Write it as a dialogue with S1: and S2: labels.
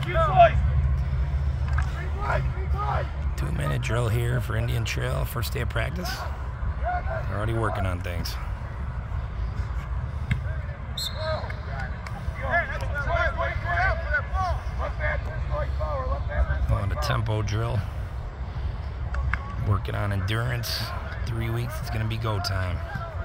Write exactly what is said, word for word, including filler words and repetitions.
S1: Two minute drill here for Indian Trail, first day of practice. They're already working on things. On the tempo drill. Working on endurance. Three weeks, it's gonna be go time.